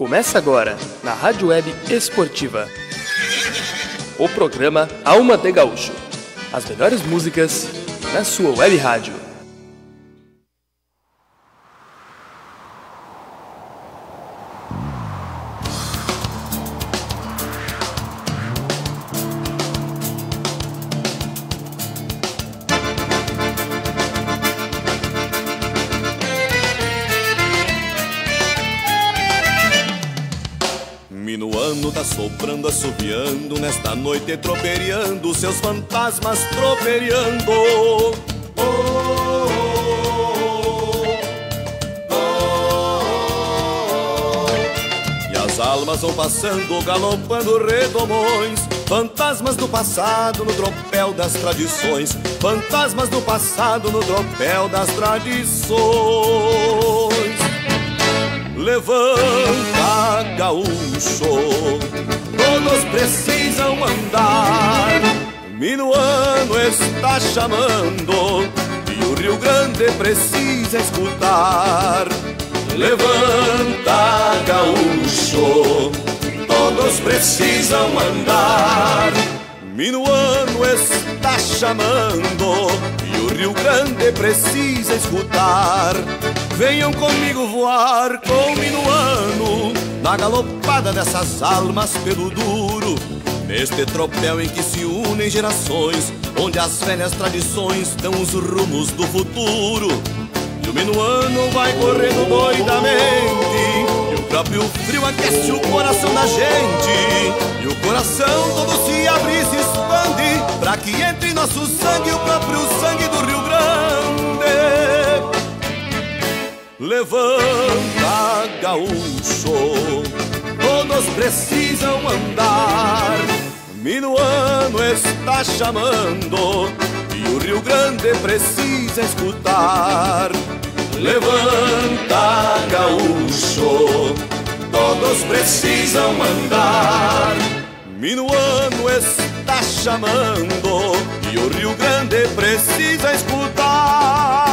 Começa agora, na Rádio Web Esportiva, o programa Alma de Gaúcho. As melhores músicas na sua web rádio. Tá soprando, assobiando, nesta noite troperiando, seus fantasmas troperiando. Oh, oh, oh, oh. E as almas vão passando, galopando redomões, fantasmas do passado no tropel das tradições, fantasmas do passado no tropel das tradições. Levanta, gaúcho, todos precisam andar. Minuano está chamando e o Rio Grande precisa escutar. Levanta, gaúcho, todos precisam andar. Minuano está chamando e o Rio Grande precisa escutar. Venham comigo voar com o Minuano, na galopada dessas almas pelo duro, neste tropel em que se unem gerações, onde as velhas tradições dão os rumos do futuro. E o Minuano vai correndo doidamente, e o próprio frio aquece o coração da gente, e o coração todo se abre e se expande, pra que entre em nosso sangue o próprio sangue do Rio Grande. Levanta, gaúcho, todos precisam andar. Minuano está chamando e o Rio Grande precisa escutar. Levanta, gaúcho, todos precisam andar. Minuano está chamando e o Rio Grande precisa escutar.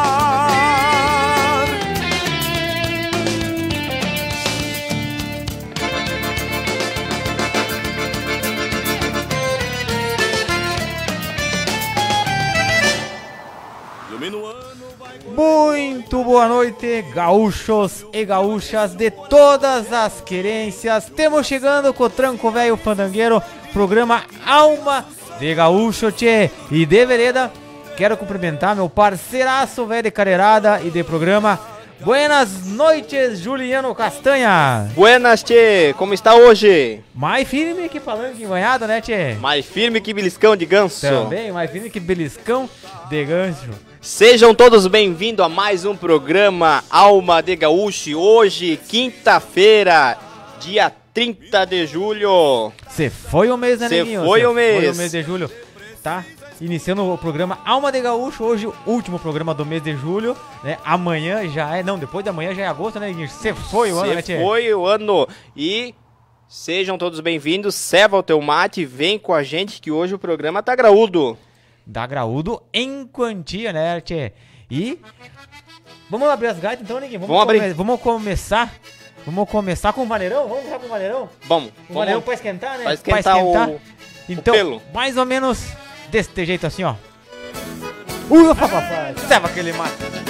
Muito boa noite, gaúchos e gaúchas de todas as querências. Temos chegando com o Tranco Velho Fandangueiro, programa Alma de Gaúcho, tchê. E de vereda, quero cumprimentar meu parceiraço velho de careirada e de programa. Buenas noites, Juliano Castanha. Buenas, tchê. Como está hoje? Mais firme que palanque enganhado, né, tchê? Mais firme que beliscão de ganso. Também, mais firme que beliscão de ganso. Sejam todos bem-vindos a mais um programa Alma de Gaúcho. Hoje, quinta-feira, dia 30 de julho. Você foi o mês, né, Neguinho? Foi o mês. Foi o mês de julho. Tá iniciando o programa Alma de Gaúcho. Hoje, o último programa do mês de julho, né? Amanhã já é... Não, depois de amanhã já é agosto, né, Neguinho? Você foi o ano, né, tchê? Foi o ano. E sejam todos bem-vindos. Ceva o teu mate, vem com a gente que hoje o programa tá graúdo. Da graúdo em quantia, né, tchê? E vamos abrir as gaitas então, Neguinho? Vamos abrir. Vamos começar com o maneirão? Vamos começar com o maneirão? Vamos. O maneirão pra esquentar, né? Pra esquentar então, o pelo. Mais ou menos desse jeito assim, ó. Ufa, papai! Ceva aquele mate!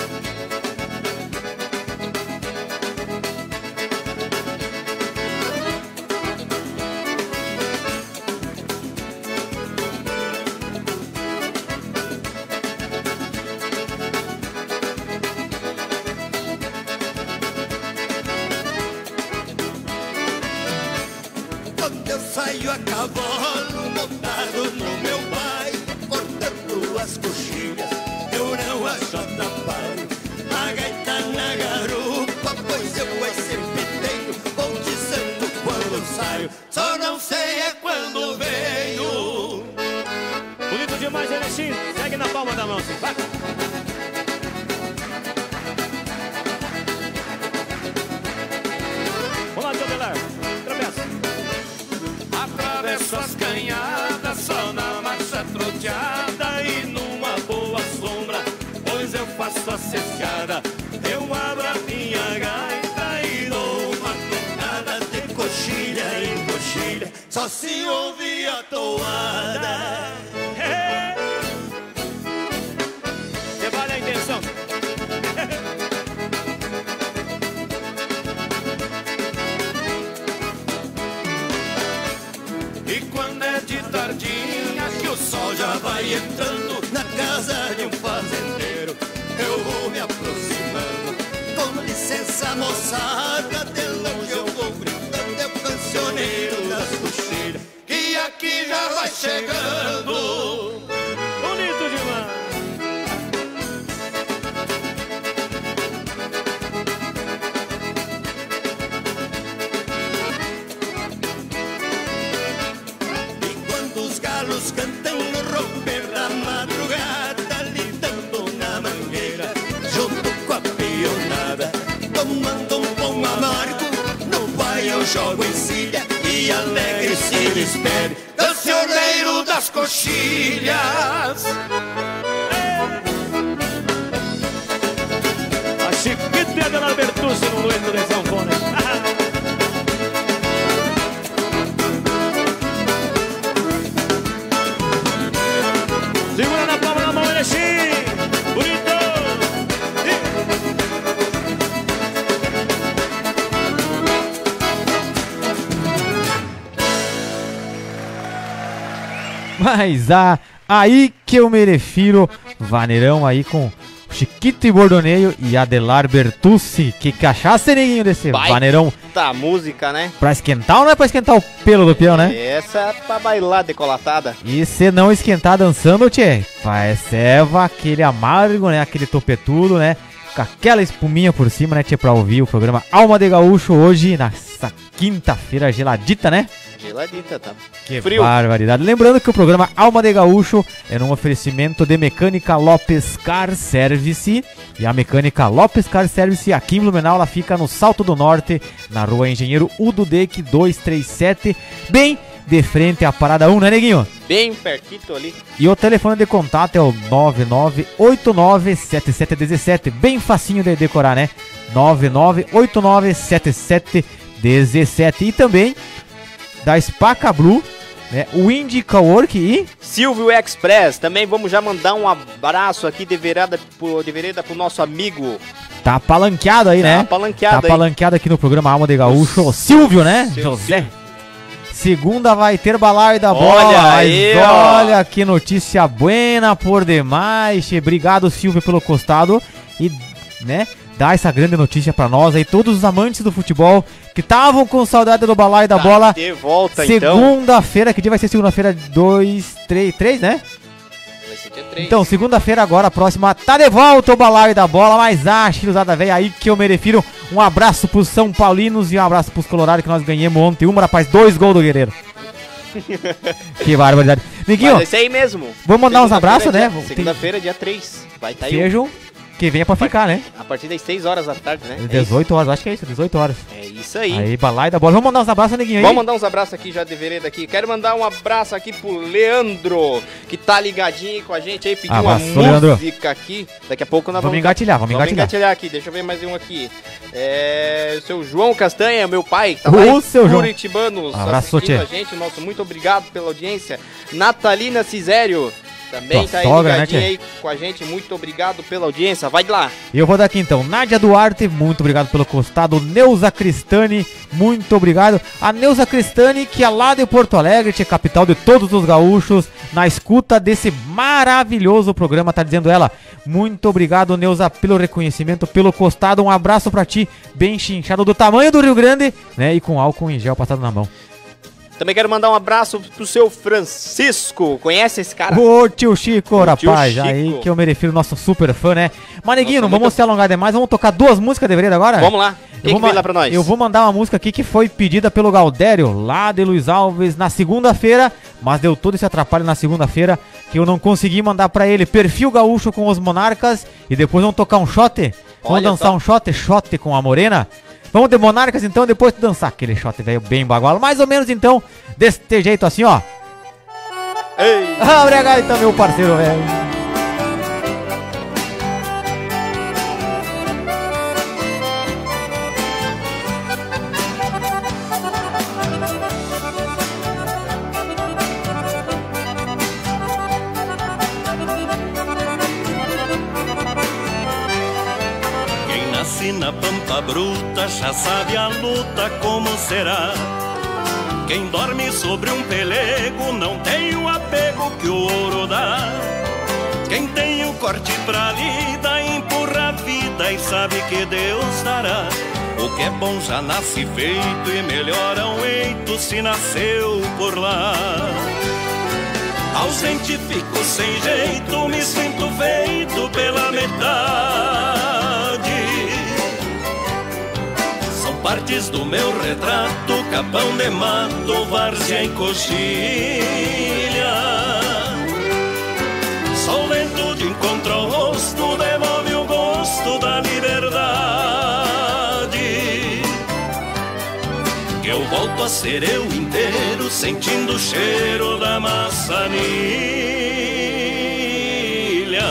Saio a cavalo montado no meu pai, cortando as coxinhas, eu não acho atrapalho. A gaita na garupa, pois eu aí sempre tenho, vou dizendo quando saio, só não sei é quando venho. Bonito demais, LX, segue na palma da mão, sim. Vai. Vamos lá, Tio Belar, atravessa. Atravesso as canhadas só na marcha troteada e numa boa sombra, pois eu faço a cescada. Eu abro a minha gaita e dou uma tocada. só se ouvia a toada. Que vale a intenção. E quando é de tardinha que o sol já vai entrando na casa de um fazendeiro, eu vou me aproximando. Com licença, moçada, de longe eu vou gritando, é o cancioneiro das cocheiras, que aqui já vai chegando. Bonito demais. E quando os galos cantam no romper da madrugada, lidando na mangueira, junto com a pionada, tomando um pão amargo, no pai eu jogo em cilha e alegre se despede, cancioneiro das coxilhas. A chiquita de Albertucci no dueto de sanfones. Segura na palma da mão, Erechim. Bonito. Mas aí que eu me refiro, vaneirão aí com Chiquito e Bordoneio e Adelar Bertucci. Que cachaça, neguinho, desse Vai. vaneirão. Tá, música, né? Pra esquentar ou não é pra esquentar o pelo do peão, né? Essa é pra bailar decolatada. E se não esquentar dançando, tchê, vai serva aquele amargo, né? Aquele topetudo, né? Com aquela espuminha por cima, né, tchê? Pra ouvir o programa Alma de Gaúcho hoje, nessa quinta-feira geladita, né? Geladita, tá? Que Frio. barbaridade. Lembrando que o programa Alma de Gaúcho é um oferecimento de Mecânica Lopes Car Service. E a Mecânica Lopes Car Service aqui em Blumenau, ela fica no Salto do Norte, na rua Engenheiro Udo Deck 237, bem de frente à Parada 1, né, neguinho? Bem pertito ali. E o telefone de contato é o 99897717, bem facinho de decorar, né? 99897717. E também da Spaca Blue, né? O Indica Work e Silvio Express. Também vamos já mandar um abraço aqui de vereda pro nosso amigo. tá palanqueado aí, né? Tá palanqueado Tá aí. palanqueado aqui no programa Alma de Gaúcho. O Silvio, né? José. Segunda vai ter balaio da bola. Olha Mas aí, ó. olha que notícia buena por demais. Obrigado, Silvio, pelo costado. E, né, dá essa grande notícia pra nós aí. Todos os amantes do futebol que estavam com saudade do balaio da bola. De volta, então. Segunda-feira, que dia vai ser segunda-feira? 3, né? Vai ser dia 3. Então, segunda-feira agora, próxima, tá de volta o balaio da bola, mas chiluzada velha, aí que eu me refiro. Um abraço pros São Paulinos e um abraço pros Colorados, que nós ganhamos ontem, rapaz, 2 gols do Guerreiro. Que barbaridade. Neguinho, Mas é isso aí mesmo. vamos mandar uns abraços, Segunda-feira, né? dia- Segunda-feira, dia 3. Vai estar aí. sejam que venha pra ficar, né? A partir das 6 horas da tarde, né? É 18 horas, acho que é isso, 18 horas. isso aí. Aí, balaio da bola. Vamos mandar uns abraços, neguinho, aí? Vamos mandar uns abraços aqui já de vereda aqui. Quero mandar um abraço aqui pro Leandro, que tá ligadinho com a gente aí, pediu Abraço, uma Leandro. música aqui. Daqui a pouco nós Vamos engatilhar, vamos engatilhar. engatilhar aqui. Deixa eu ver mais um aqui. O seu João Castanha, meu pai, que tá Ô, lá em seu João. Curitibanos, Abraço, assistindo tchê. a gente. Nosso muito obrigado pela audiência. Natalina Cisério também Tua tá aí sogra, né, ligadinha tchê? aí com a gente. Muito obrigado pela audiência. Vai lá. E eu vou dar aqui então, Nádia Duarte, muito obrigado pelo costado. Neuza Cristani, muito obrigado. A Neuza Cristani, que é lá de Porto Alegre, que é capital de todos os gaúchos, na escuta desse maravilhoso programa, tá dizendo ela. Muito obrigado, Neuza, pelo reconhecimento, pelo costado. Um abraço pra ti, bem chinchado, do tamanho do Rio Grande, né? E com álcool em gel passado na mão. Também quero mandar um abraço pro seu Francisco. Conhece esse cara? Ô tio Chico, tio rapaz, Chico. aí que eu me refiro, nosso super fã, né? Mas neguinho, Nossa, não vamos se alongar demais, vamos tocar 2 músicas de vereda agora? Vamos lá. Quem que vem lá pra nós? Eu vou mandar uma música aqui que foi pedida pelo Galdério, lá de Luiz Alves, na segunda-feira, mas deu todo esse atrapalho na segunda-feira, que eu não consegui mandar pra ele. Perfil Gaúcho com os Monarcas, e depois vamos tocar um shot, vamos Olha dançar só. um shot com a Morena. Vamos de Monarcas então, depois de dançar aquele shot velho bem bagualo, mais ou menos então, deste jeito assim, ó. Ei. Obrigado então, meu parceiro, velho. pampa bruta já sabe a luta como será. Quem dorme sobre um pelego não tem o apego que o ouro dá. Quem tem o corte pra lida empurra a vida e sabe que Deus dará. O que é bom já nasce feito e melhora um eito se nasceu por lá. Ausente fico sem jeito, me sinto feito pela metade. São partes do meu retrato, capão de mato, várzea e coxilha. Só o vento de encontro ao rosto devolve o gosto da liberdade. Que eu volto a ser eu inteiro, sentindo o cheiro da maçanilha.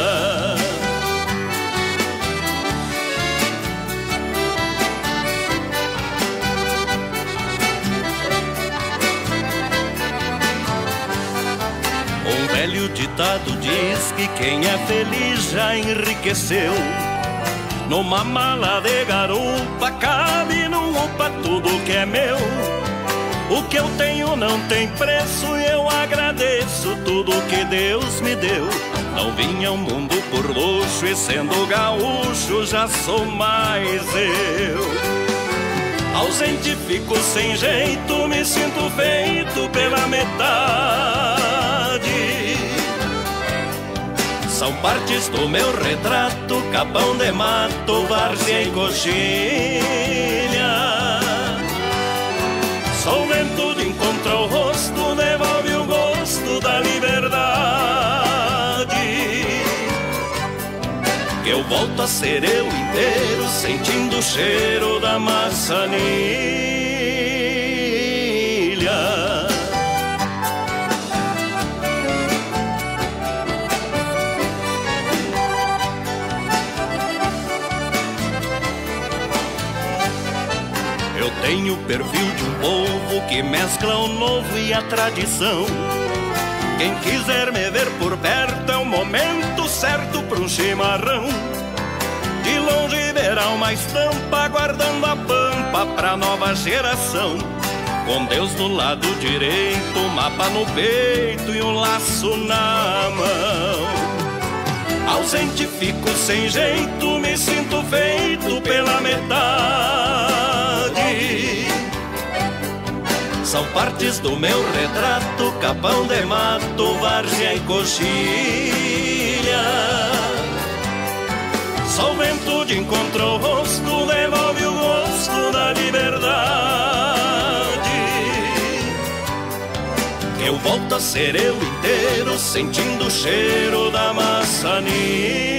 Um velho ditado diz que quem é feliz já enriqueceu. Numa mala de garupa cabe num upa tudo que é meu. O que eu tenho não tem preço e eu agradeço tudo que Deus me deu. Não vim ao mundo por luxo e sendo gaúcho já sou mais eu. Ausente fico sem jeito, me sinto feito pela metade. São partes do meu retrato, capão de mato, várzea e coxilha. Só o vento de encontro ao rosto devolve o gosto da liberdade. Eu volto a ser eu inteiro, sentindo o cheiro da maçanilha. Tenho o perfil de um povo que mescla o novo e a tradição. Quem quiser me ver por perto é o momento certo para um chimarrão. De longe verá uma estampa guardando a pampa pra nova geração. Com Deus do lado direito, um mapa no peito e um laço na mão. Ausente fico sem jeito, me sinto feito pela metade. São partes do meu retrato, capão de mato, várzea e coxilha. Só o vento de encontro ao rosto devolve o gosto da liberdade. Eu volto a ser eu inteiro, sentindo o cheiro da maçanilha.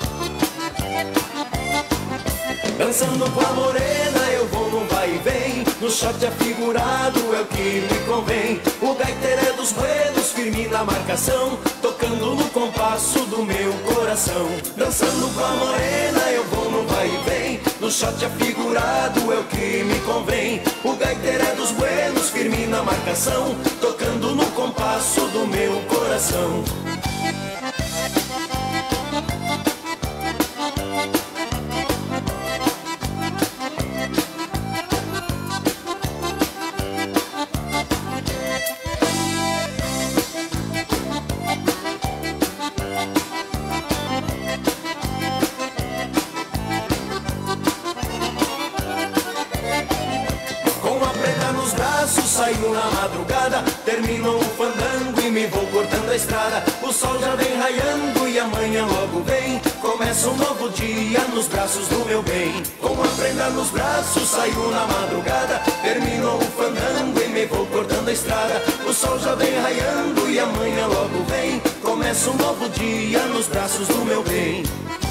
Dançando com a morena eu vou num vai e vem. no shot afigurado é o que me convém. O gaiteiro é dos buenos, firme na marcação, tocando no compasso do meu coração. Dançando com a morena eu vou no vai e vem, no shot afigurado é o que me convém. O gaiteiro é dos buenos, firme na marcação, tocando no compasso do meu coração. Saio na madrugada, termino o fandango e me vou cortando a estrada. O sol já vem raiando e amanhã logo vem, começa um novo dia nos braços do meu bem. Com a prenda nos braços, saio na madrugada, termino o fandango e me vou cortando a estrada. O sol já vem raiando e amanhã logo vem, começa um novo dia nos braços do meu bem.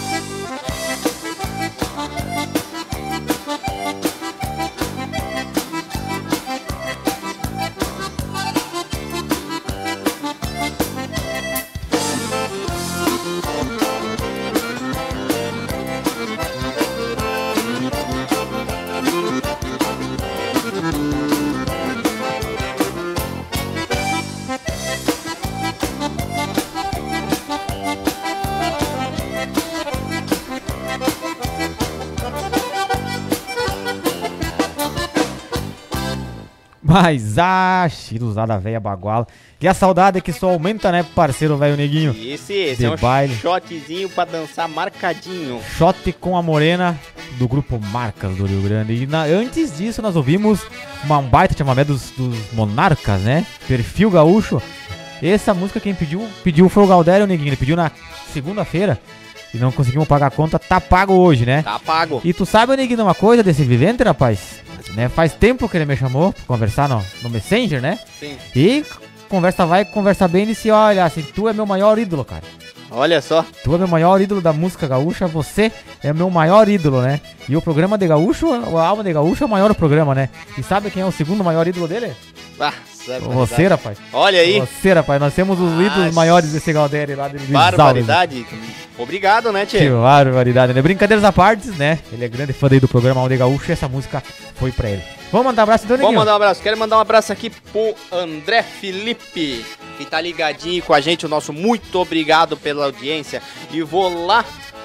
Mas chiruzada velha baguala. E a saudade é que só aumenta, né, parceiro velho neguinho? Esse é um baile. shotzinho pra dançar marcadinho. Shot com a morena do grupo Marcas do Rio Grande. E antes disso nós ouvimos um baita chamamé dos Monarcas, né? Perfil Gaúcho. Essa música quem pediu foi o Galdério, neguinho. Ele pediu na segunda-feira e não conseguimos pagar a conta. Tá pago hoje, né? Tá pago. E tu sabe, neguinho, uma coisa desse vivente, rapaz? Né? Faz tempo que ele me chamou pra conversar no Messenger, né? Sim. E conversa vai, conversa bem, e disse, olha, assim, tu é meu maior ídolo, cara. Olha só. Tu é meu maior ídolo da música gaúcha, você é meu maior ídolo, né? E o programa de gaúcho, a Alma de Gaúcho é o maior programa, né? E sabe quem é o segundo maior ídolo dele? Você, rapaz. Olha aí. Você, rapaz. Nós temos os ídolos maiores desse Galdério lá de Luiz Barbaridade. Obrigado, né, tchê? Que barbaridade, né? Brincadeiras à parte, né? Ele é grande fã aí do programa Alma de Gaúcho e essa música foi pra ele. Vamos mandar um abraço, então, Vamos mandar um abraço. Quero mandar um abraço aqui pro André Felipe, que tá ligadinho com a gente. O nosso muito obrigado pela audiência. E vou lá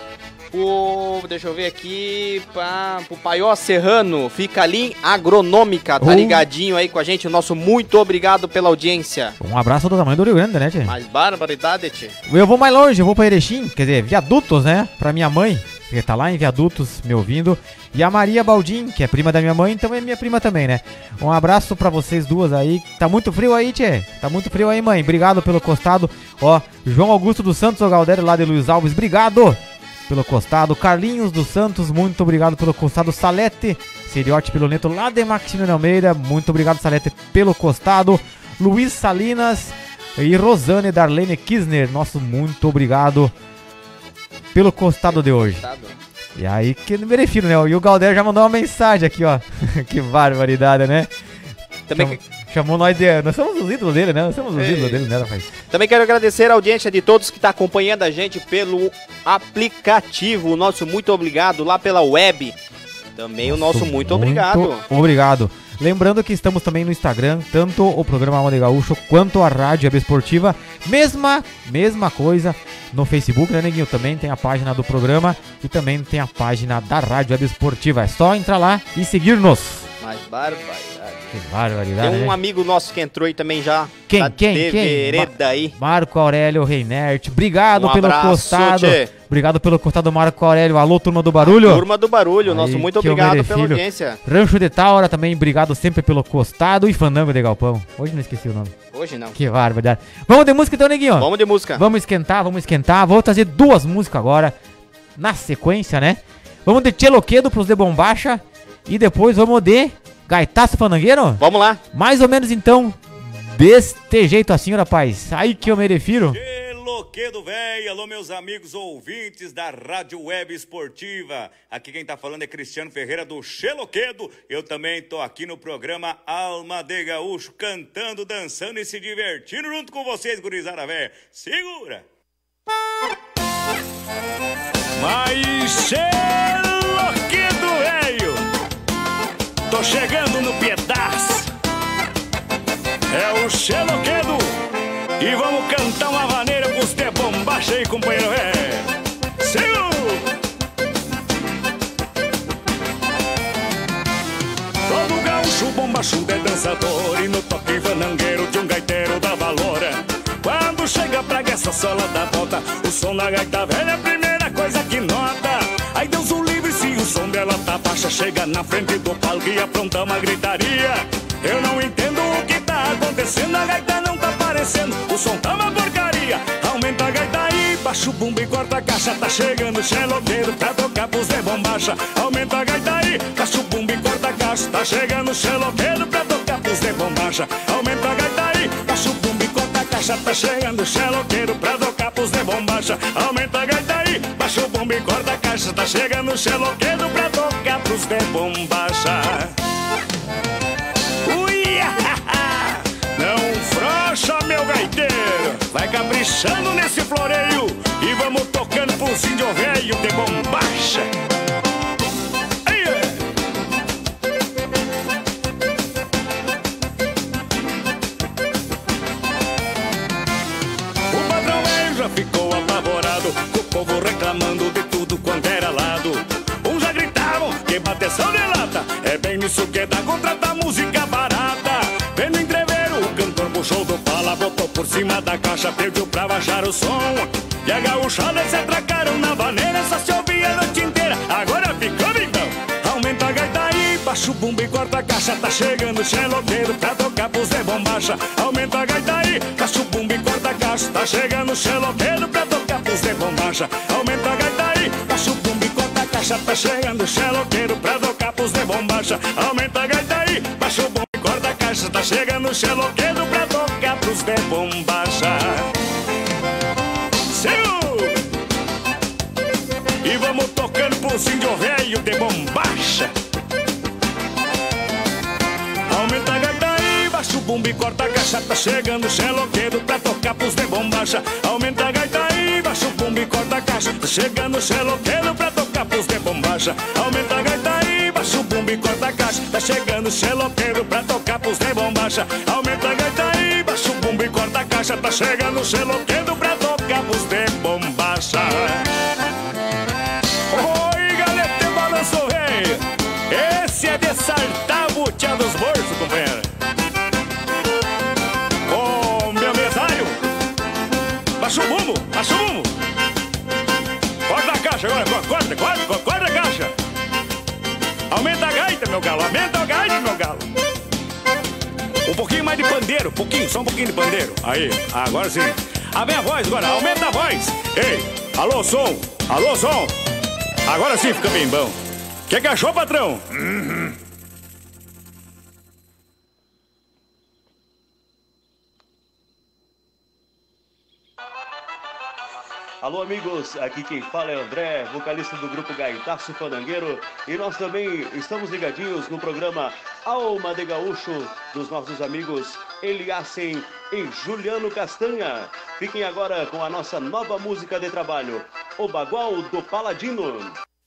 deixa eu ver aqui, pro Paió Serrano, fica ali em Agronômica, tá ligadinho aí com a gente. O nosso muito obrigado pela audiência. Um abraço do tamanho do Rio Grande, né, tchê? Mais barbaridade, tchê. Eu vou mais longe, eu vou pra Erechim, quer dizer, Viadutos, né? Pra minha mãe, que tá lá em Viadutos me ouvindo. E a Maria Baldim, que é prima da minha mãe, então é minha prima também, né? Um abraço pra vocês duas aí. Tá muito frio aí, tchê? Tá muito frio aí, mãe. Obrigado pelo costado. Ó, João Augusto dos Santos, o Galdério lá de Luiz Alves, obrigado pelo costado. Carlinhos dos Santos, muito obrigado pelo costado. Salete Seriote Piloneto lá de Maximiliano Almeida, muito obrigado, Salete, pelo costado. Luiz Salinas e Rosane Darlene Kisner, nosso muito obrigado pelo costado de hoje. E aí que não me refiro, né? E o Galdério já mandou uma mensagem aqui, ó. Que barbaridade, né? Também chamou nós de... Nós somos os ídolos dele, né? Nós somos os ídolos dele, né, rapaz? Também quero agradecer a audiência de todos que estão acompanhando a gente pelo aplicativo. O nosso muito obrigado lá pela web. Também o nosso muito obrigado. Obrigado. Lembrando que estamos também no Instagram, tanto o programa Alma de Gaúcho quanto a Rádio Web Esportiva. Mesma coisa no Facebook, né, neguinho? Também tem a página do programa e também tem a página da Rádio Web Esportiva. É só entrar lá e seguir-nos. Mais barbaridade. Que barbaridade, tem um né? amigo nosso que entrou aí também já. Quem? Vereda aí. Marco Aurélio Reinert. Obrigado pelo abraço, costado. Tchê. Obrigado pelo costado, Marco Aurélio. Alô, turma do Barulho. Turma do Barulho. Aí, nosso muito obrigado pela filho. audiência. Rancho de Taura também, obrigado sempre pelo costado. E Fandango de Galpão. Hoje não esqueci o nome. Hoje não. Que barbaridade. Vamos de música então, neguinho? Vamos de música. Vamos esquentar. Vou trazer duas músicas agora, na sequência, né? Vamos de Tcheloquedo pros de Bombacha. E depois vamos de Gaitaço Fandangueiro? Vamos lá. Mais ou menos então, deste jeito assim, rapaz. Aí que eu me refiro. Xeloquedo, véi. Alô, meus amigos ouvintes da Rádio Web Esportiva. Aqui quem tá falando é Cristiano Ferreira do Xeloquedo. Eu também tô aqui no programa Alma de Gaúcho, cantando, dançando e se divertindo junto com vocês, gurizada véia. Segura! Mas Xeloquedo, velho, tô chegando no pedaço. É o Xeloquedo e vamos cantar uma vaneira com os pés bombacha aí, companheiro. Todo gaúcho bombachudo é dançador e no toque vanangueiro de um gaiteiro dá valor. Quando chega pra essa sola da volta, o som da gaita velha é a primeira coisa que nota. Aí Deus o livre se o som dela tá baixa, chega na frente do palco e apronta uma gritaria. Eu não entendo o que tá acontecendo, a gaita não tá aparecendo, o som tá uma porcaria. Aumenta a gaita aí, baixa o bumbo e corta a caixa, tá chegando o xeloqueiro pra tocar pros de bombacha. Aumenta a gaita aí, baixa o bumbo e corta a caixa, tá chegando o xeloqueiro pra tocar pros de bombacha. Aumenta a gaita aí, baixa o bumbo e corta a caixa, tá chegando o xeloqueiro pra tocar pros de bombacha. Aumenta a gaita aí, baixa o bumbo e corta a caixa, tá chegando o xeloqueiro pra tocar pros de bombacha. Não frouxa, meu gaiteiro, vai caprichando nesse floreio e vamos tocando pro índio velho de bombacha. O padrão velho já ficou apavorado, com o povo reclamando de tudo quanto era lado. Uns já gritavam que bateção de lata é bem nisso que dá contratar música barata. Vendo entrever o cantor puxou do pala, botou por cima da caixa, pediu pra baixar o som. E a gaúchada se atracaram na vaneira, só se ouvia a noite inteira, agora ficou então. Aumenta a gaita aí, baixa o bumbo e corta a caixa, tá chegando o xeloqueiro pra tocar pros de bombacha. Aumenta a gaita aí, baixa o bumbo e corta a caixa, tá chegando o xeloqueiro pra tocar pros de bombacha. Aumenta a gaita aí, baixa o bumbo e corta a caixa, tá chegando o xeloqueiro pra tocar pros de bombacha. Aumenta a gaita aí, baixa o bumbo e corta a caixa, tá chegando o xeloqueiro pra tocar pros de bombacha. E vamos tocando pro índio velho de bombacha. Aumenta a gaita aí, baixa o bumbo e corta a caixa, tá chegando o xeloqueiro pra tocar pros de bombacha. Aumenta a gaita aí, baixa o bumbo e corta a caixa, tá chegando o xeloqueiro pra tocar pros de bombacha. Aumenta a gaita aí, baixa o bumbo e corta a caixa, tá chegando o xeloqueiro pra tocar pros de bombacha. Aumenta a gaita aí, baixa o bumbo e corta a caixa, tá chegando o xeloqueiro pra tocar pros de bombacha. Oi, galete, balanço rei. Esse é de saltar a butia dos bolsos, companheiro. Ô, meu mesário, baixa o bumbo, baixa o bumbo. Corta a caixa agora, corta a caixa. Aumenta a gaita, meu galo, aumenta a gaita, meu galo. Um pouquinho mais de pandeiro, só um pouquinho de pandeiro. Aí, agora sim. A minha voz agora, aumenta a voz. Ei, alô, som, alô, som. Agora sim fica bem bom. Que achou, patrão? Alô, amigos, aqui quem fala é André, vocalista do grupo Gaitaço Fandangueiro, e nós também estamos ligadinhos no programa Alma de Gaúcho, dos nossos amigos Eliassen e Juliano Castanha. Fiquem agora com a nossa nova música de trabalho, O Bagual do Paladino.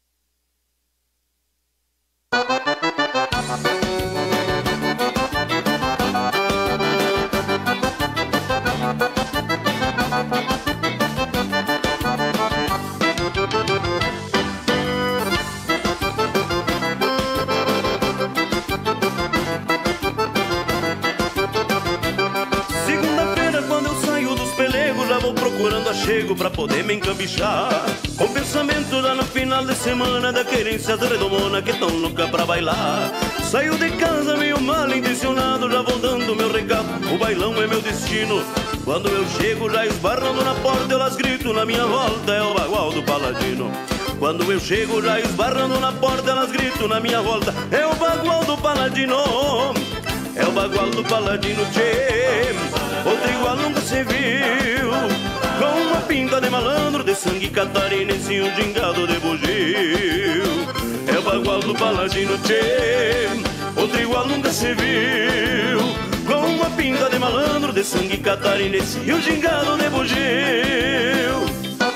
Procurando achego pra poder me encambichar, com pensamento lá no final de semana da querência da redomona que tão louca pra bailar. Saio de casa meio mal intencionado, já vou dando meu recado, o bailão é meu destino. Quando eu chego já esbarrando na porta, elas gritam na minha volta, é o bagual do Paladino. Quando eu chego já esbarrando na porta, elas gritam na minha volta, é o bagual do Paladino. É o bagual do Paladino, tchê, outro igual nunca se viu, com uma pinta pinta de malandro, de sangue catarinense e um gingado de bugio. É o bagual do paladino, tchê, outro igual nunca se viu. Com uma pinta de malandro, de sangue catarinense e um gingado de bugio.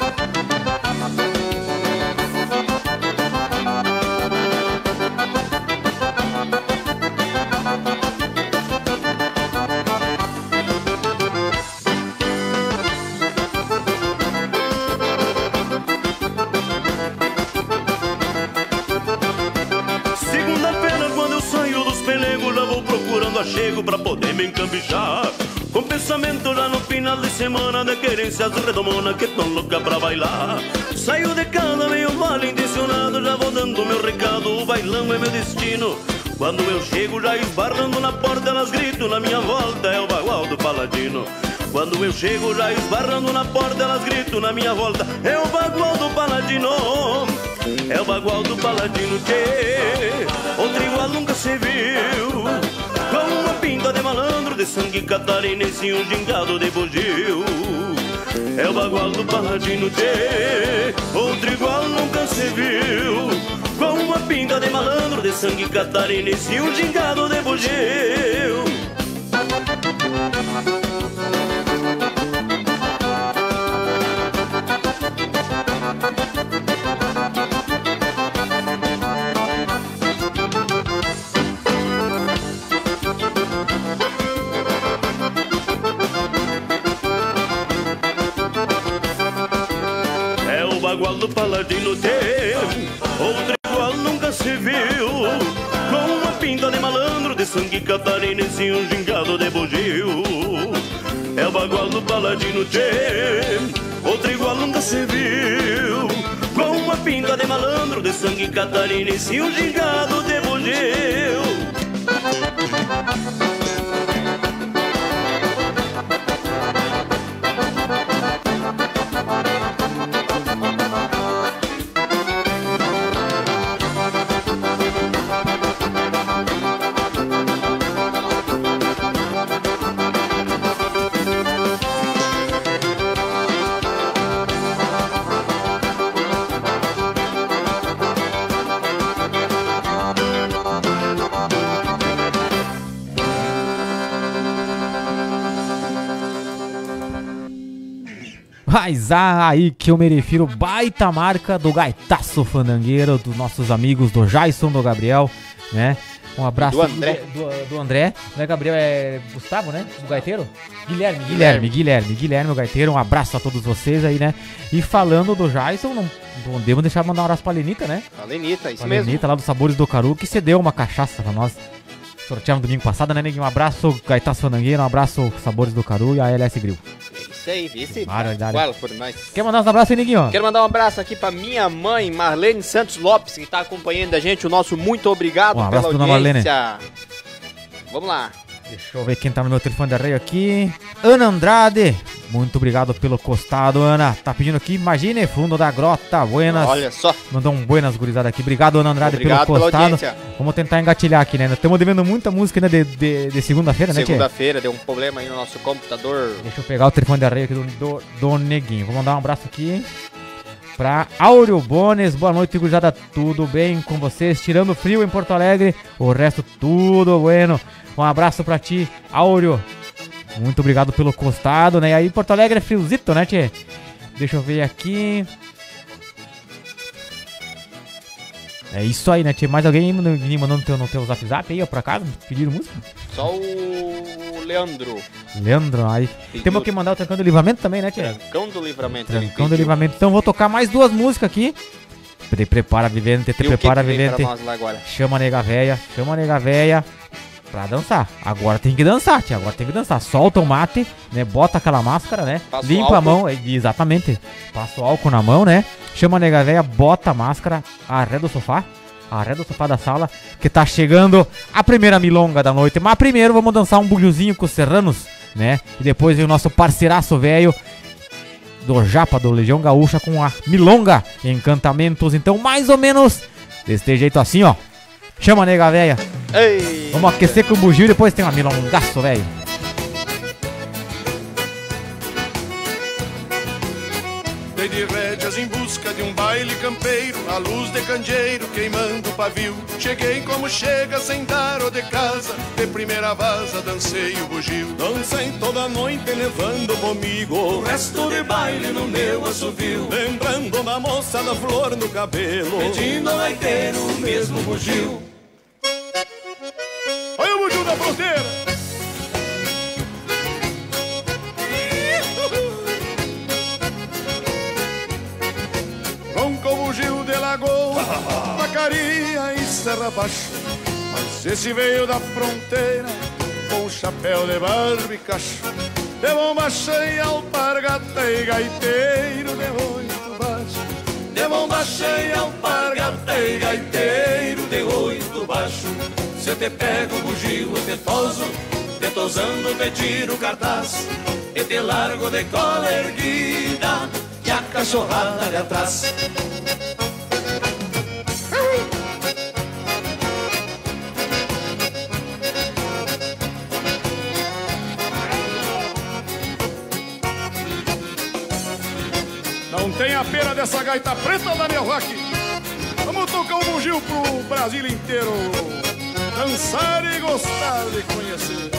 Chego pra poder me encambichar, com pensamento já no final de semana de querências redomonas que tão louca pra bailar. Saio de casa meio mal intencionado, já vou dando meu recado, o bailão é meu destino. Quando eu chego já esbarrando na porta, elas gritam na minha volta, é o bagual do paladino. Quando eu chego já esbarrando na porta, elas gritam na minha volta, é o bagual do paladino. É o bagual do paladino, tchê, outro igual nunca se viu. Com uma pinta de malandro, de sangue catarinense e um gingado de bugio. É o bagual do paladino, tchê, outro igual nunca se viu. Com uma pinta de malandro, de sangue catarinense e um gingado de bugio. Bagual do paladino tem, outro igual nunca se viu. Com uma pinta de malandro, de sangue catarinense e um gingado de bugio. É o bagual do paladino tem, outro igual nunca se viu. Com uma pinta de malandro, de sangue catarinense e um gingado de bugio. Mas aí que eu me refiro, baita marca do gaitaço fandangueiro, dos nossos amigos do Jason, do Gabriel, né? Um abraço do André. Do André. Não é Gabriel, é Gustavo, né? Do gaiteiro? Guilherme, o gaiteiro. Um abraço a todos vocês aí, né? E falando do Jason, não podemos deixar de mandar um abraço pra Lenita, né? A Lenita, isso a mesmo. Lenita lá dos Sabores do Caru, que cedeu uma cachaça pra nós. Sorteamos domingo passado, né, Neguinho? Um abraço, Gaitaço Fandangueiro, um abraço, Sabores do Caru e a LS Grill. Isso aí, vice. Igual por nós. Quer mandar uns abraços aí, Neguinho? Quero mandar um abraço aqui pra minha mãe, Marlene Santos Lopes, que tá acompanhando a gente. O nosso muito obrigado um abraço pela audiência. Marlene. Vamos lá. Deixa eu ver quem tá no meu telefone de arreio aqui. Ana Andrade. Muito obrigado pelo costado, Ana. Tá pedindo aqui, imagine, fundo da grota. Buenas. Olha só. Mandou um buenas gurizada aqui. Obrigado, Ana Andrade, obrigado pelo costado. Pela Vamos tentar engatilhar aqui, né? Estamos devendo muita música, né, de segunda-feira, né, segunda-feira, deu um problema aí no nosso computador. Deixa eu pegar o telefone de arreio aqui do Neguinho. Vou mandar um abraço aqui pra Áureo Bones. Boa noite, gurizada. Tudo bem com vocês? Tirando frio em Porto Alegre, o resto tudo bueno. Um abraço pra ti, Áureo. Muito obrigado pelo costado, né? E aí, Porto Alegre é friozito, né, tchê? Deixa eu ver aqui. É isso aí, né, tchê? Mais alguém mandando no teu zap aí, ó, por acaso? Pediram música? Só o Leandro. Leandro, aí. Pediu. Temos que mandar o Trancão do Livramento também, né, tchê? Trancão do Livramento. Trancão do Livramento. Então, vou tocar mais duas músicas aqui. Te prepara, vivente, te prepara, vivente. Chama a nega véia. Pra dançar. Agora tem que dançar, tia. Agora tem que dançar. Solta o mate, né? Bota aquela máscara, né? Passa limpa a mão. Exatamente. Passa o álcool na mão, né? Chama a nega véia, bota a máscara, arreda o sofá da sala, que tá chegando a primeira milonga da noite. Mas primeiro vamos dançar um bugiozinho com os serranos, né? E depois vem o nosso parceiraço velho do Japa, do Legião Gaúcha, com a milonga Encantamentos. Então, mais ou menos desse jeito assim, ó. Chama a nega véia. Ei. Vamos aquecer com o bugio e depois tem uma milongaço, velho. Dei de rédeas em busca de um baile campeiro, a luz de candeeiro queimando o pavio. Cheguei como chega sem dar o de casa, de primeira vaza dancei o bugio. Dancei toda noite levando comigo o resto de baile no meu assovio. Lembrando da moça da flor no cabelo, pedindo ao gaiteiro o mesmo bugio. Olha o bugio da fronteira! Ronca o bugio de Lagoa, Vacaria e Serra Baixo. Mas esse veio da fronteira com chapéu de barba e cacho, de bomba cheia, alpargata e gaiteiro de oito baixo. De bomba cheia, alpargata e gaiteiro de oito baixo. Se eu te pego o bugio, eu te toso, te tosando te tiro o cartaz, e te largo de cola erguida e a cachorrada de atrás. Não tem a pena dessa gaita preta, Daniel Rock. Vamos tocar um bugio pro Brasil inteiro dançar e gostar de conhecer.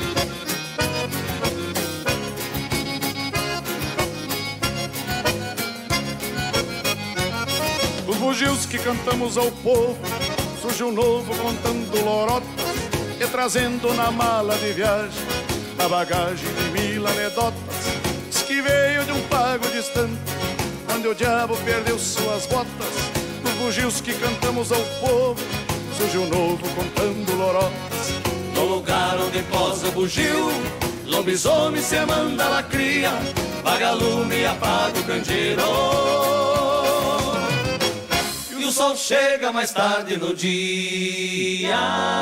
Os bugios que cantamos ao povo, surge um novo contando lorotas e trazendo na mala de viagem a bagagem de 1000 anedotas. Diz que veio de um pago distante, onde o diabo perdeu suas botas. Os bugios que cantamos ao povo, surge um novo contando lorotas. No lugar onde posa o bugio, lobisomem se manda lacria, vagalume e apaga o candeeiro. E o sol chega mais tarde no dia.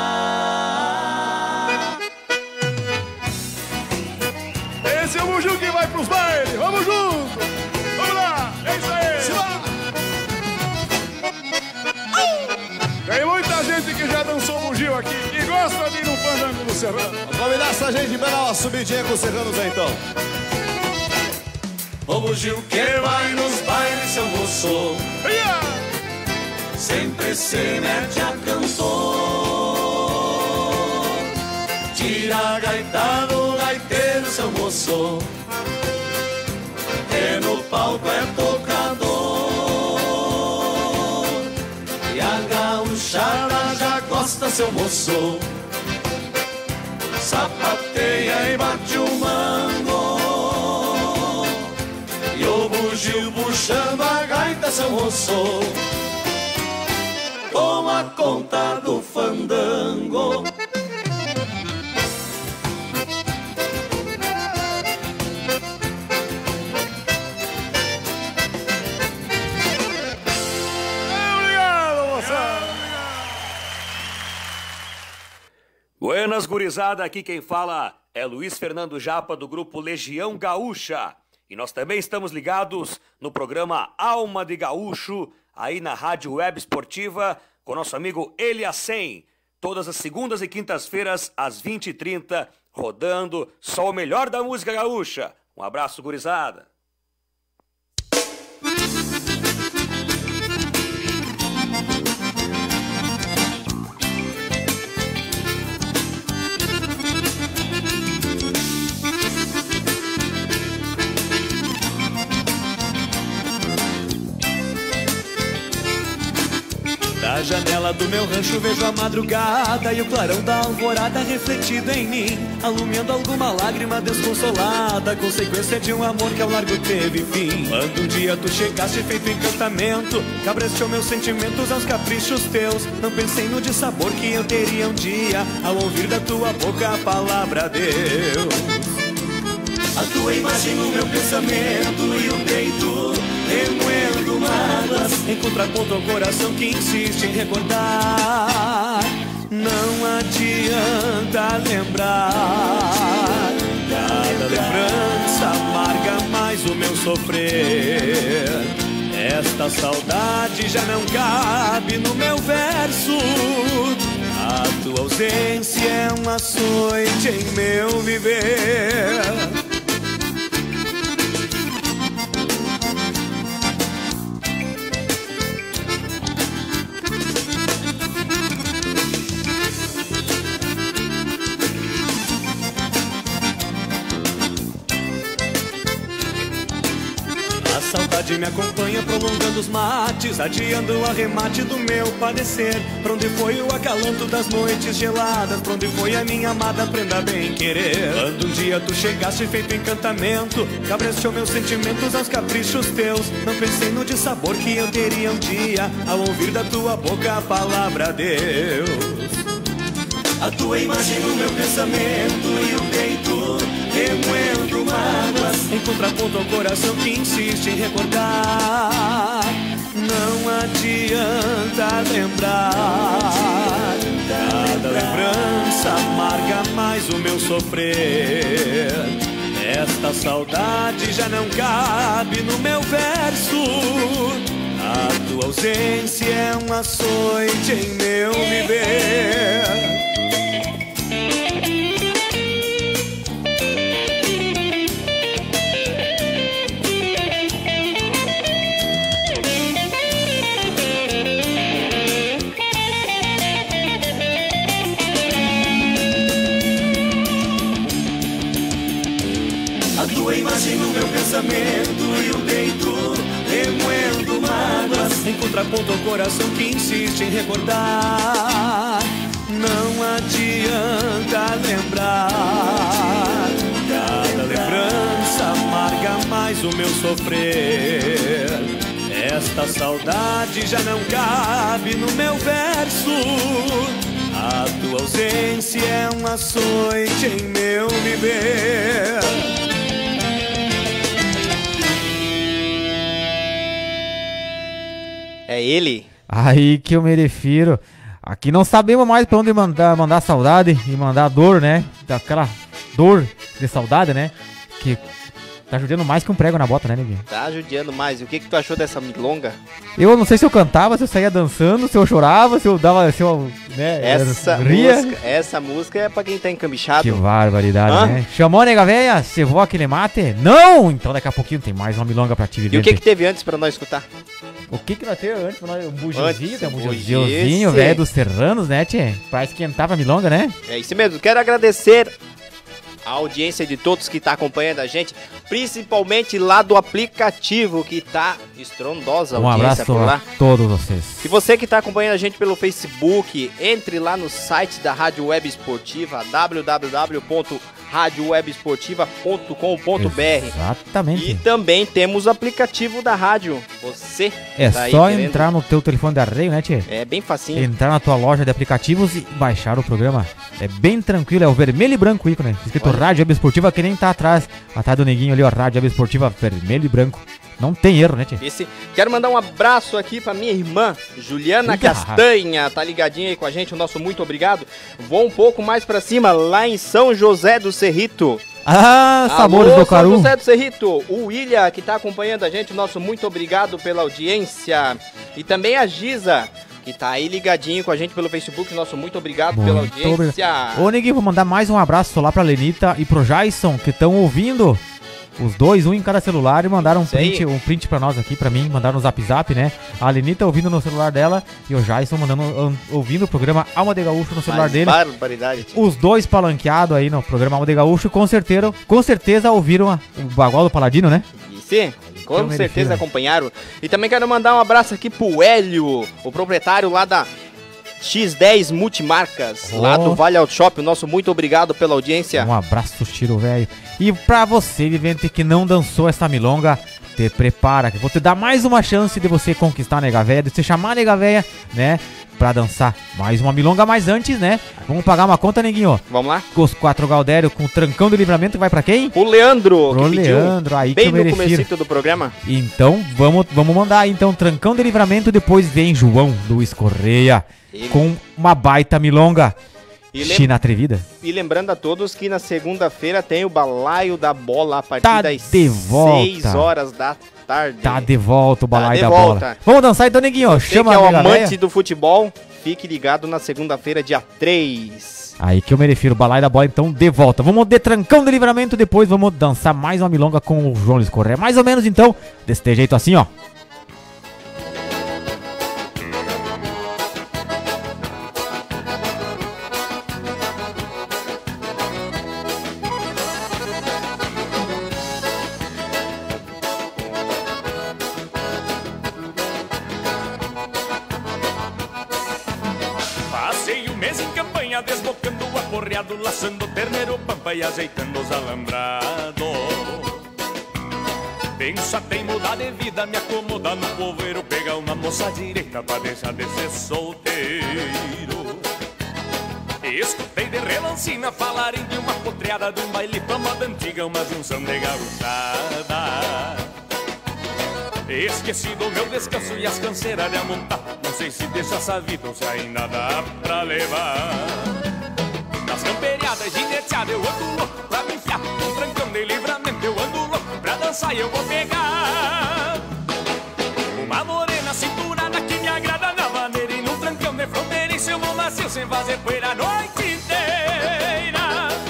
Esse é o bugio que vai pros bailes, vamos junto! Vamos lá, é isso aí! Se lá. Tem muita gente que já dançou bugio aqui e gosta de ir no fandango do Serrano. Vamos combinar essa gente pra dar uma subidinha com os serranos aí então. O bugio que vai nos bailes, seu moço, sempre se mete a cantor. Tira a gaita do gaiteiro, seu moço, e no palco é tocador. E a gauchada já gosta, seu moço, sapateia e bate o mango. E o bugio puxando a gaita, seu moço, toma conta do fandango. Obrigado, moçada! Buenas, gurizada, aqui quem fala é Luiz Fernando Japa, do grupo Legião Gaúcha. E nós também estamos ligados no programa Alma de Gaúcho, aí na Rádio Web Esportiva, com nosso amigo Eliacem, todas as segundas e quintas-feiras, às 20h30, rodando só o melhor da música gaúcha. Um abraço, gurizada! Da janela do meu rancho vejo a madrugada e o clarão da alvorada refletido em mim, alumiando alguma lágrima desconsolada, consequência de um amor que ao largo teve fim. Quando um dia tu chegaste feito encantamento, cabreou meus sentimentos aos caprichos teus. Não pensei no dissabor que eu teria um dia ao ouvir da tua boca a palavra Deus. A tua imagem no meu pensamento e um peito remoendo mágoas, em contraponto ao coração que insiste em recordar. Não adianta lembrar, cada lembrança amarga mais o meu sofrer. Esta saudade já não cabe no meu verso, a tua ausência é um açoite em meu viver. saudade me acompanha prolongando os mates, adiando o arremate do meu padecer. Pra onde foi o acalanto das noites geladas? Pra onde foi a minha amada prenda bem querer? Quando um dia tu chegaste feito encantamento, cabreou meus sentimentos aos caprichos teus. Não pensei no dissabor que eu teria um dia ao ouvir da tua boca a palavra Deus. A tua imagem no meu pensamento e o peito remoendo mágoas, em contraponto ao coração que insiste em recordar. Não adianta lembrar, cada lembrança amarga mais o meu sofrer. Esta saudade já não cabe no meu verso. A tua ausência é um açoite em meu viver. Tua imagem no meu pensamento e o peito remoendo mágoas, em contraponto ao coração que insiste em recordar. Não adianta lembrar, cada lembrança amarga mais o meu sofrer. Esta saudade já não cabe no meu verso. A tua ausência é um açoite em meu viver. É ele? Aí que eu me refiro. Aqui não sabemos mais pra onde mandar saudade e mandar dor, né? Daquela dor de saudade, né? Que tá judiando mais que um prego na bota, né, neguinho? Tá judiando mais. E o que tu achou dessa milonga? Eu não sei se eu cantava, se eu saía dançando, se eu chorava, se eu dava, se eu, né, ria. Essa música é pra quem tá encambichado. Que barbaridade, né? Chamou, nega véia? Cevou aquele mate? Não! Então daqui a pouquinho tem mais uma milonga pra te viver. E o que teve antes pra nós escutar? O que nós teve antes? Um bugiozinho, um bugiozinho, velho, dos serranos, né, tchê? Pra esquentar pra milonga, né? É isso mesmo. Quero agradecer a audiência de todos que tá acompanhando a gente, principalmente lá do aplicativo, que tá estrondosa a audiência por lá. Um abraço a todos vocês. E você que tá acompanhando a gente pelo Facebook, entre lá no site da Rádio Web Esportiva, www.radiowebsportiva.com.br. Exatamente. E também temos o aplicativo da rádio. Você é tá só querendo... entrar no teu telefone de arreio, né, tchê? É bem facinho. Entrar na tua loja de aplicativos e baixar o programa. É bem tranquilo, é o vermelho e branco o ícone, escrito Rádio Web Esportiva, que nem tá atrás do neguinho ali, ó, Rádio Web Esportiva, vermelho e branco. Não tem erro, né, tchê? Quero mandar um abraço aqui pra minha irmã, Juliana Castanha, tá ligadinha aí com a gente, o nosso muito obrigado. Vou um pouco mais pra cima, lá em São José do Cerrito. Ah, sabores do Caru. São José do Cerrito, o William que tá acompanhando a gente, o nosso muito obrigado pela audiência. E também a Giza, que tá aí ligadinho com a gente pelo Facebook, nosso muito obrigado pela audiência. Ô, neguinho, vou mandar mais um abraço lá pra Lenita e pro Jason, que estão ouvindo. Os dois, um em cada celular, e mandaram um print pra nós aqui, pra mim, mandaram no zap, né? A Lenita ouvindo no celular dela e o Jason ouvindo o programa Alma de Gaúcho no celular dele. Barbaridade. Os dois palanqueados aí no programa Alma de Gaúcho, com certeza ouviram o Bagual do Paladino, né? Sim, com certeza acompanharam. E também quero mandar um abraço aqui pro Hélio, o proprietário lá da X10 Multimarcas, lá do Vale Auto Shop. Nosso muito obrigado pela audiência. Um abraço, Tiro, velho. E pra você, vivente, que não dançou essa milonga, te prepara, que vou te dar mais uma chance de você conquistar a nega véia, de você chamar a nega véia, né, pra dançar mais uma milonga. Mas antes, né, vamos pagar uma conta, neguinho. Vamos lá. Com os 4 Galdério, com o trancão de livramento, vai pra quem? O Leandro. Pro Leandro, aí bem que eu no mereci. comecito do programa. Então, vamos mandar então trancão de livramento, depois vem João Luiz Correia, com uma baita milonga. China Atrevida. E lembrando a todos que na segunda-feira tem o Balaio da Bola a partir das 6 horas da tarde. Tá de volta o Balaio da Bola. Vamos dançar então, neguinho. Chama que é o amante do futebol, fique ligado na segunda-feira, dia 3. Aí que eu me refiro, o Balaio da Bola então de volta. Vamos de trancão de livramento, depois vamos dançar mais uma milonga com o João Luiz Correia. Mais ou menos então, desse jeito assim, ó. fronteira, desbocando o aporreado, laçando o terneiro pampa e ajeitando os alambrados. Penso até em mudar de vida, me acomodar no povoeiro, pegar uma moça direita pra deixar de ser solteiro. Escutei de relancina falarem de uma potreada, de um baile pra moda antiga, uma junção de gauchada. Esqueci do meu descanso e as canseiras de amontar, não sei se deixa essa vida ou se ainda dá pra levar. Nas camperiadas gineteadas eu ando louco pra me enfiar, num trancão de livramento eu ando louco pra dançar e eu vou pegar uma morena cinturada que me agrada na maneira, e num trancão de fronteiriço eu vou macio sem fazer poeira a noite inteira.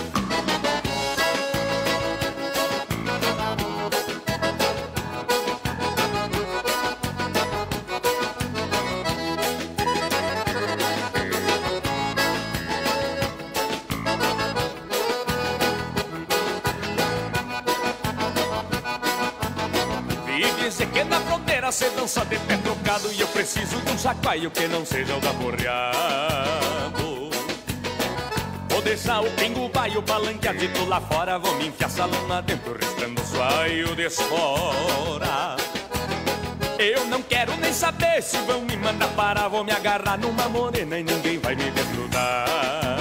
Dizer que na fronteira cê dança de pé trocado, e eu preciso de um chacoalho que não seja o da borreado. Vou deixar o pingo baio balanqueadito lá fora, vou me enfiar salão lá dentro, restando suaio de espora. Eu não quero nem saber se vão me mandar parar, vou me agarrar numa morena e ninguém vai me desgrudar.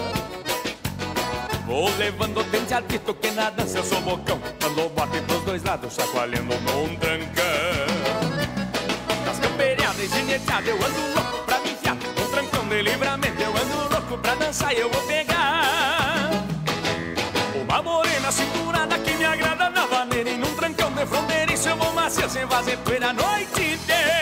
Vou levando o tenteadito que na dança eu sou bocão, dando bote pros dois lados, chacoalhando num trancão. Nas camperiadas gineteadas eu ando louco pra me enfiar, num trancão de livramento eu ando louco pra dançar e eu vou pegar uma morena cinturada que me agrada na vaneira, e num trancão de fronteiriço eu vou macia sem fazer poeira a noite inteira.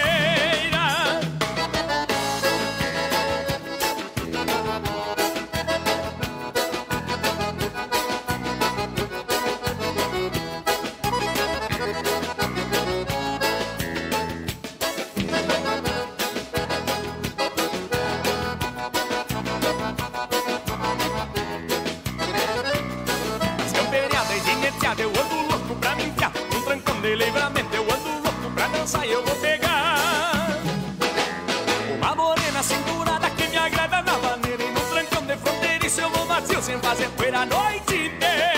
Eu ando louco pra me enfiar, num trancão de livramento eu ando louco pra dançar e eu vou pegar uma morena cinturada que me agrada na maneira, e num trancão de fronteiriço eu vou macio sem fazer poeira a noite inteira.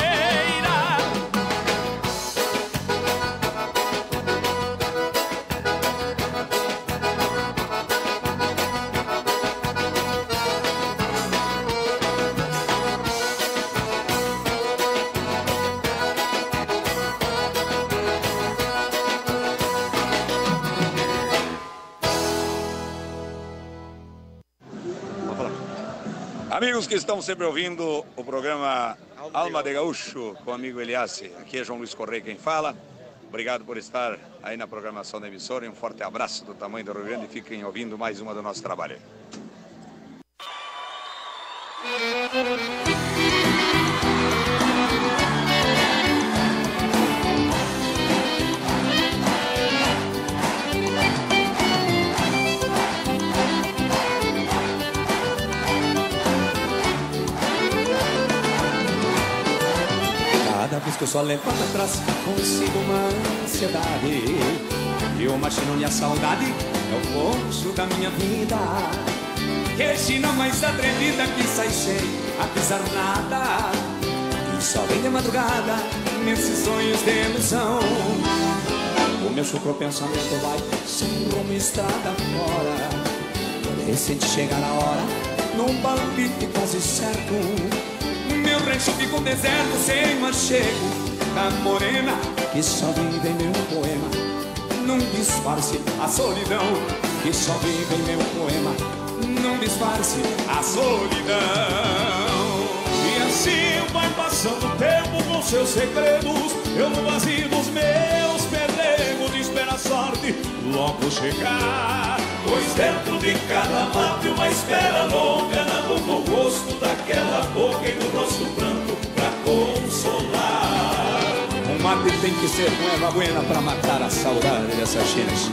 Amigos que estão sempre ouvindo o programa Alma de Gaúcho com o amigo Eliassi, aqui é João Luiz Correia quem fala. Obrigado por estar aí na programação da emissora, e um forte abraço do tamanho do Rio Grande, e fiquem ouvindo mais uma do nosso trabalho. Cada vez que eu só levanto atrás, consigo uma ansiedade, e o machinão e a saudade é o poncho da minha vida. Que China mais atrevida que sai sem avisar nada, e só vem de madrugada nesses sonhos de ilusão. O meu chucro pensamento vai sem rumo, estrada fora, de repente chegar a hora, num palpite quase certo. Meu rancho fica um deserto sem machego, da morena que só vive em meu poema. Não disfarce a solidão, que só vive em meu poema. Não disfarce a solidão. E assim vai passando o tempo com seus segredos, eu no vazio dos meus pelegos de espera a sorte logo chegar. Pois dentro de cada mate uma espera longa, na boca o rosto daquela boca e no rosto branco pra consolar. Um mate tem que ser com erva buena pra matar a saudade dessas chinas.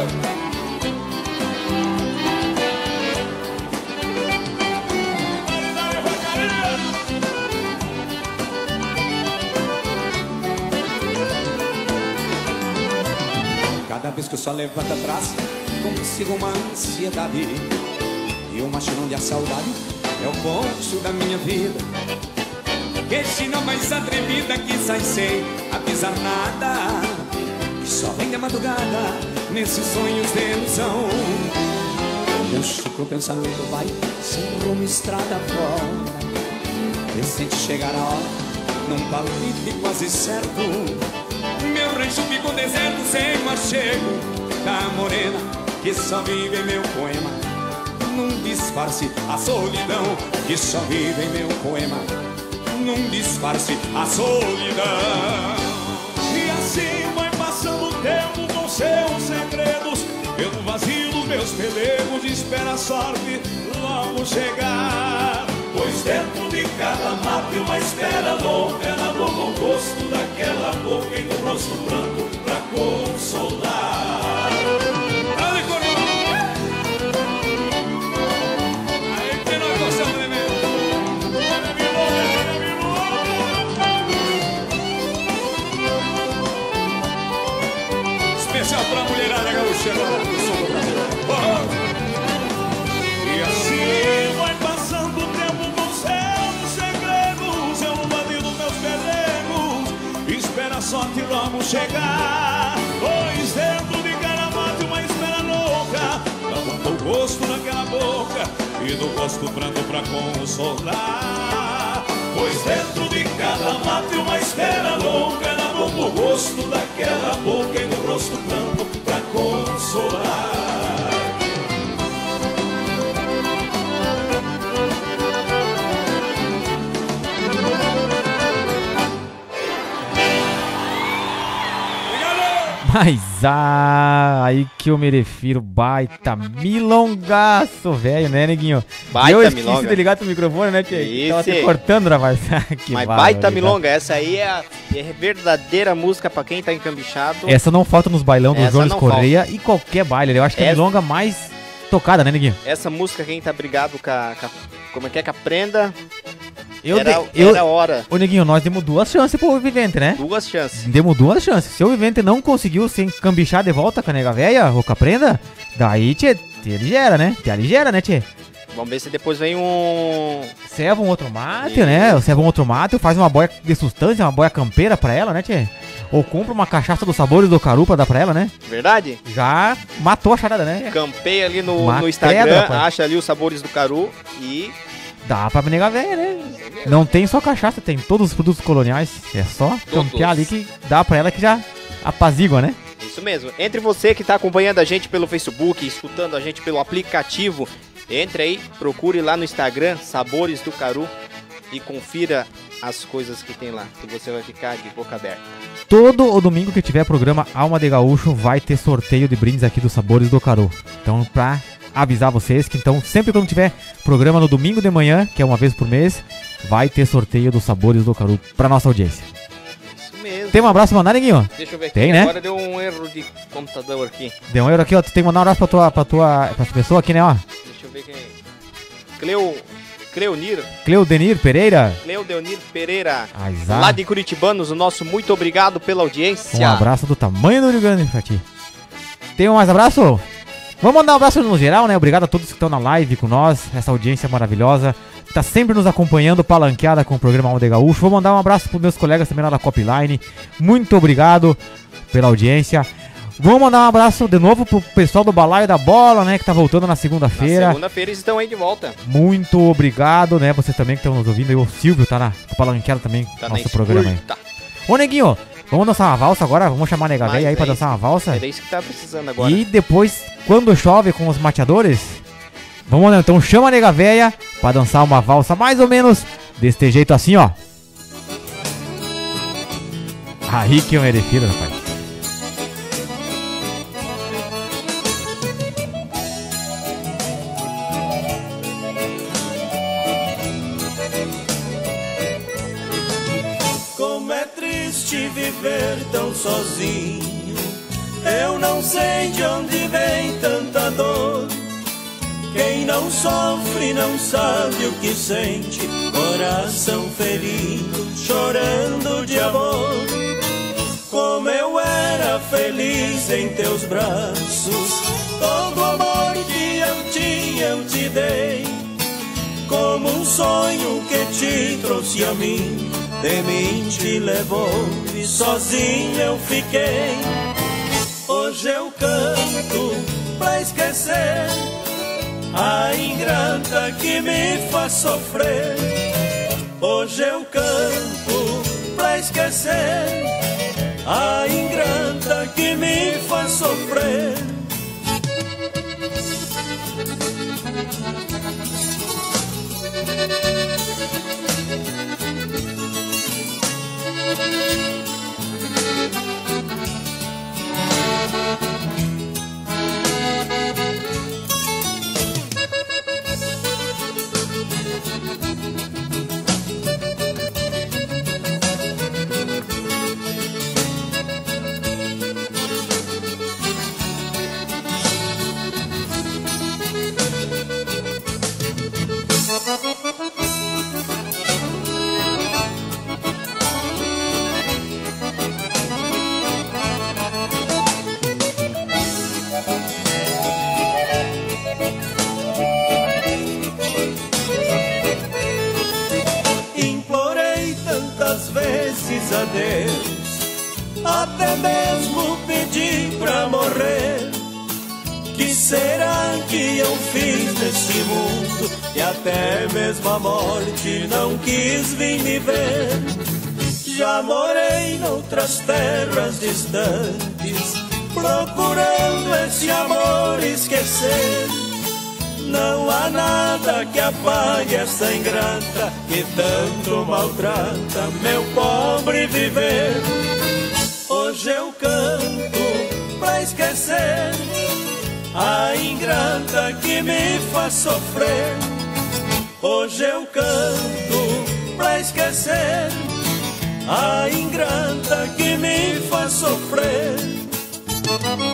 Cada vez que eu só levanto atrás, consigo uma ansiedade, e o machinão de a saudade é o poncho da minha vida. Que china mais atrevida que sai sem avisar nada, e só vem de madrugada nesses sonhos de ilusão. Meu chico pensamento vai sem rumo, estrada fora, e sente chegar a hora num palpite quase certo. Meu rancho ficou deserto sem o achego da morena que só vive em meu poema. Num disfarce a solidão que só vive em meu poema. Num disfarce a solidão. E assim vai passando o tempo com seus segredos. Eu no vazio dos meus pelegos espero a sorte logo chegar. Pois dentro de cada mato uma espera louca, na boca o gosto daquela boca e no rosto branco pra consolar. Dale, cordão! Aí que nós gostamos de ver. Especial pra mulherada gaúcha. E assim vai passando o tempo com seus segredos. Eu no vazio dos meus pelegos espera a sorte logo chegar. Pois dentro de cada mate uma espera louca, dá o gosto naquela boca e do gosto branco pra consolar. Pois dentro de cada mate uma espera louca, dá o gosto daquela boca e do rosto branco pra consolar. Mas aí que eu me refiro, baita milongaço, velho, né, neguinho? Baita eu esqueci milonga. de ligar teu microfone, né, tio? Isso. Tava te cortando, rapaz. Que Mas bárbaro, baita tá? milonga, essa aí é verdadeira música pra quem tá encambichado. Essa não falta nos bailão do Essa Jones não Correia e qualquer baile. Eu acho que é a milonga mais tocada, né, neguinho? Essa música, quem tá brigado com a como é que a prenda, Eu era hora. Ô, neguinho, nós demos 2 chances pro Vivente, né? 2 chances. Demos 2 chances. Se o Vivente não conseguiu se encambichar de volta com a nega véia ou com a prenda, daí, tchê, te aligera, né? Te aligera, né, tchê? Vamos ver se depois vem um... Ceva um outro mate, né? Ceva um outro mate, faz uma boia de sustância, uma boia campeira pra ela, né, tchê? Ou compra uma cachaça dos sabores do Caru pra dar pra ela, né? Verdade? Já matou a charada, né? Campei ali no Uma Instagram, pedra, rapaz. acha ali os sabores do Caru e... Dá pra nega véia, né? Não tem só cachaça, tem todos os produtos coloniais. É só campear ali que dá pra ela que já apazigua, né? Isso mesmo. Entre você que tá acompanhando a gente pelo Facebook, escutando a gente pelo aplicativo, entre aí, procure lá no Instagram, Sabores do Caru, e confira as coisas que tem lá, que você vai ficar de boca aberta. Todo o domingo que tiver programa Alma de Gaúcho vai ter sorteio de brindes aqui dos Sabores do Caru. Então, pra avisar vocês que então sempre quando tiver programa no domingo de manhã, que é uma vez por mês, vai ter sorteio dos Sabores do Caru pra nossa audiência. Isso mesmo. Tem um abraço pra mandar, neguinho? Deixa eu ver aqui, Tem, né? agora deu um erro de computador aqui. Deu um euro aqui, ó. Tu tem que mandar um abraço pra essa pessoa aqui, né, ó. Deixa eu ver quem é. Cleudenir Pereira. Cleudenir Pereira, Aizá. lá de Curitibanos, o nosso muito obrigado pela audiência. Um abraço do tamanho do Rio Grande pra ti. Tem mais abraço? Vamos mandar um abraço no geral, né? Obrigado a todos que estão na live com nós, essa audiência maravilhosa, que tá sempre nos acompanhando, palanqueada com o programa Alma de Gaúcho. Vou mandar um abraço pros meus colegas também lá da Copline. Muito obrigado pela audiência. Vou mandar um abraço de novo pro pessoal do Balaio da Bola, né? Que tá voltando na segunda-feira. Na segunda-feira eles estão aí de volta. Muito obrigado, né? Vocês também que estão nos ouvindo. E o Silvio tá na palanqueada também, Tá nosso na programa aí. escuta. Ô, neguinho, vamos dançar uma valsa agora? Vamos chamar a nega Mas velha aí é pra isso. dançar uma valsa? É isso que tá precisando agora. E depois, quando chove com os mateadores, vamos lá, então chama a nega véia pra dançar uma valsa mais ou menos deste jeito assim, ó. Aí que eu me refiro, rapaz. Como é triste viver tão sozinho. Eu não sei de onde vem tanta dor. Quem não sofre não sabe o que sente. Coração ferido, chorando de amor. Como eu era feliz em teus braços. Todo o amor que eu tinha eu te dei. Como sonho que te trouxe a mim, de mim te levou e sozinho eu fiquei. Hoje eu canto pra esquecer a ingrata que me faz sofrer. Hoje eu canto pra esquecer a ingrata que me faz sofrer. Implorei tantas vezes a Deus, até mesmo pedi pra morrer. Que será que eu fiz nesse mundo, que até mesmo a morte não quis vir me ver? Já morei noutras terras distantes, procurando esse amor esquecer. Não há nada que apague essa ingrata que tanto maltrata meu pobre viver. Hoje eu canto pra esquecer a ingrata que me faz sofrer. Hoje eu canto pra esquecer a ingrata que me faz sofrer.